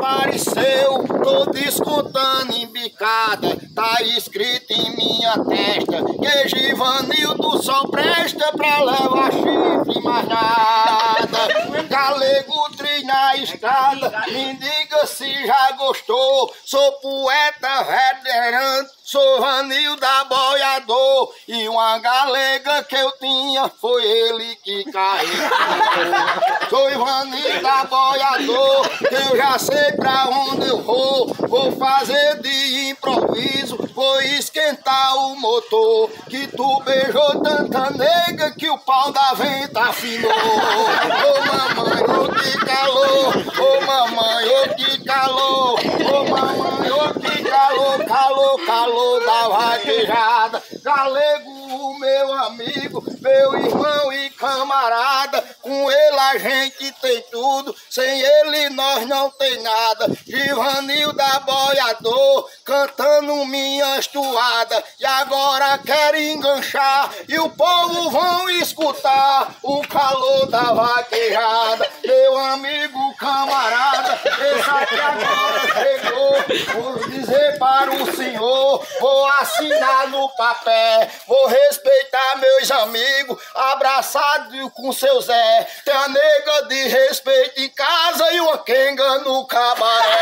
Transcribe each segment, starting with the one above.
apareceu, tô descontando em bicada. Tá escrito em minha testa que Givanildo só presta pra levar chifre, mais nada. Galego tri na estrada, me diga se já gostou. Sou poeta veterano, sou Vanildo Aboiador. E uma galega que eu tinha foi ele que carregou. Sou Vanildo Aboiador, eu já sei pra onde eu vou. Vou fazer de improviso, vou esquentar o motor. Que tu beijou tanta nega que o pau da venta afinou. Ô mamãe, ô que calor, ô mamãe, ô que calor, ô mamãe, ô que calor, calor, calor da vaquejada. Galego, o meu amigo, meu irmão e camarada, com ele a gente tem tudo, sem ele nós não tem nada. Givanildo Aboiador, cantando minhas toadas, e agora quer enganchar, e o povo vão escutar o calor da vaquejada. Meu amigo camarada, esse aqui agora chegou, vou dizer para o senhor, vou assinar no papel, vou respeitar meus amigos, abraçado com seu Zé. Tem a nega de respeito em casa e uma quenga no cabaré.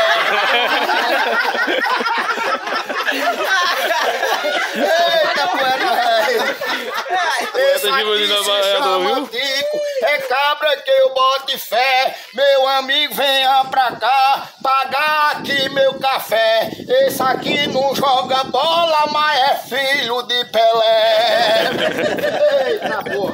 Eita, poeta velho. Esse aqui se chama Tico, é cabra que eu boto fé. Meu amigo, venha pra cá, pagar aqui meu café. Esse aqui não joga bola, mas é filho de Pelé. Eita, porra.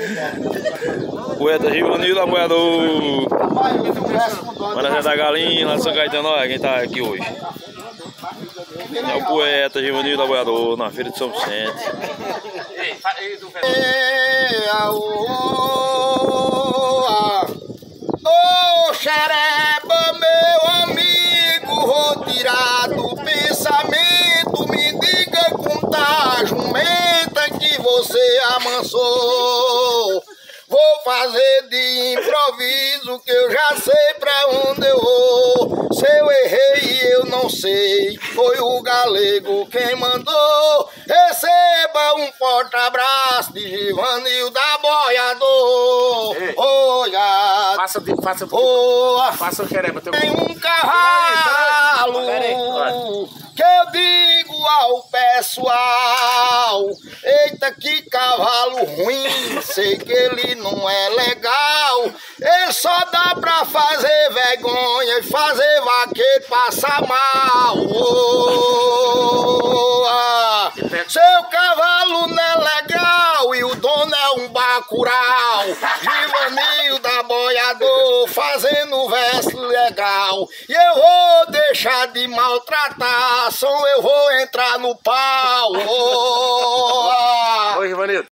Poeta Givanildo Aboiador. Maravilha da Galinha, lá de São Caetano, olha quem tá aqui hoje. É o poeta Givanildo Aboiador, na feira de São Vicente. Ô xereba, meu amigo, vou tirar do pensamento. Me diga com tá jumenta que você amansou. Vou fazer de improviso que eu já sei pra onde eu vou. Se eu errei eu não sei, foi o galego quem mandou. Receba um forte abraço de Givanildo Aboiador. Olha, faça o xereba. Tem um cavalo que eu digo ao pessoal: eita, que cavalo ruim, sei que ele não é legal. Ele só dá pra fazer vergonha e fazer vaqueiro passar mal. Seu cavalo não é legal e o dono é um bacural. Givanildo Aboiador fazendo verso legal. E eu vou deixar de maltratar, só eu vou entrar no pau. Oi, Givanildo.